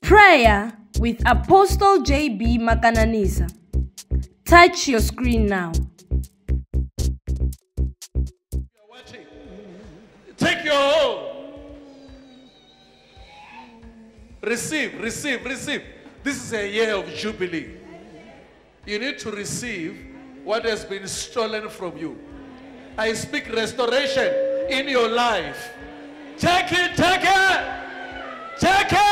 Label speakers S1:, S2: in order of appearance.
S1: Prayer with Apostle JB Makananisa. Touch your screen now.
S2: You're watching. Take your hold. Receive, receive, receive. This is a year of Jubilee. You need to receive what has been stolen from you. I speak restoration in your life. Take it, take it, take it.